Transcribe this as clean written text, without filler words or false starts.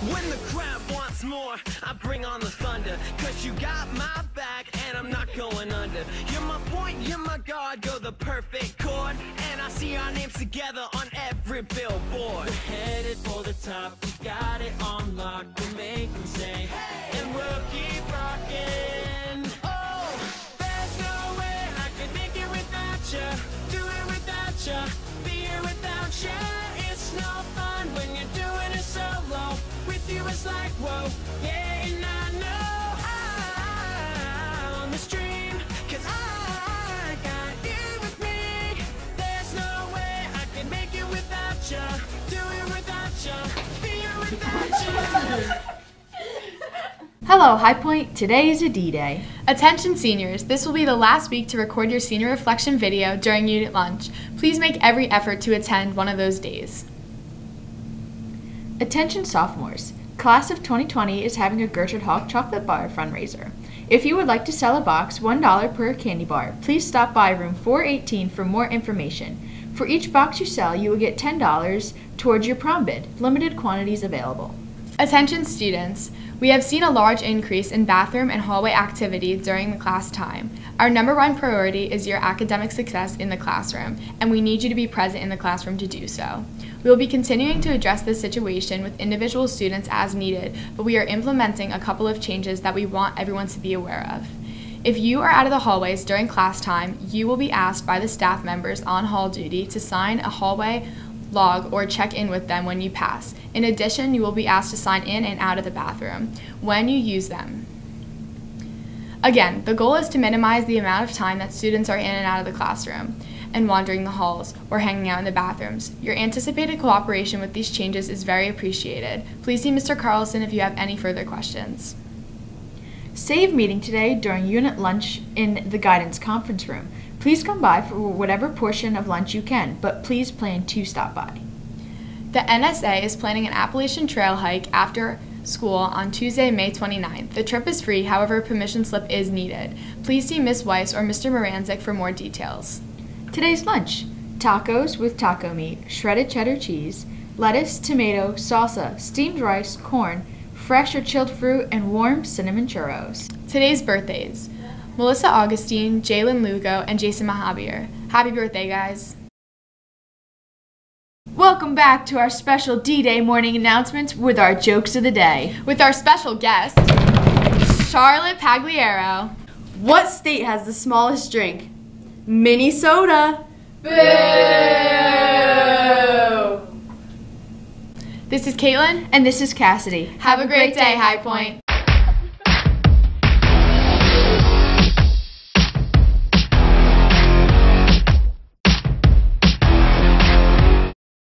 When the crowd wants more, I bring on the thunder. Cause you got my back and I'm not going under. You're my point, you're my guard, go the perfect chord. And I see our names together on every billboard. We're headed for the top, we got it on lock. We'll make them say, hey, and we'll keep rocking. Oh, there's no way I could make it without you, do it without you, be here without you. It's no fun when you're doing it solo. With you it's like whoa, yeah, and I know I'm on the stream, cause I got you with me. There's no way I could make it without you, do it without you, be here without you. Hello, High Point. Today is a D-Day. Attention seniors, this will be the last week to record your senior reflection video during unit lunch. Please make every effort to attend one of those days. Attention sophomores. Class of 2020 is having a Gertrude Hawk chocolate bar fundraiser. If you would like to sell a box, $1 per candy bar, please stop by room 418 for more information. For each box you sell, you will get $10 towards your prom bid. Limited quantities available. Attention students, we have seen a large increase in bathroom and hallway activity during the class time. Our number one priority is your academic success in the classroom, and we need you to be present in the classroom to do so. We will be continuing to address this situation with individual students as needed, but we are implementing a couple of changes that we want everyone to be aware of. If you are out of the hallways during class time, you will be asked by the staff members on hall duty to sign a hallway log or check in with them when you pass. In addition, you will be asked to sign in and out of the bathroom when you use them. Again, the goal is to minimize the amount of time that students are in and out of the classroom and wandering the halls or hanging out in the bathrooms. Your anticipated cooperation with these changes is very appreciated. Please see Mr. Carlson if you have any further questions. SAVE meeting today during unit lunch in the guidance conference room. Please come by for whatever portion of lunch you can, but please plan to stop by. The NSA is planning an Appalachian Trail hike after school on Tuesday, May 29th. The trip is free, however, a permission slip is needed. Please see Ms. Weiss or Mr. Moranzik for more details. Today's lunch: tacos with taco meat, shredded cheddar cheese, lettuce, tomato, salsa, steamed rice, corn, fresh or chilled fruit, and warm cinnamon churros. Today's birthdays: Melissa Augustine, Jalen Lugo, and Jason Mahabir. Happy birthday, guys. Welcome back to our special D-Day morning announcements with our jokes of the day. With our special guest, Charlotte Pagliaro. What state has the smallest drink? Minnesota. Boo! This is Caitlin. And this is Cassidy. Have a great day, High Point.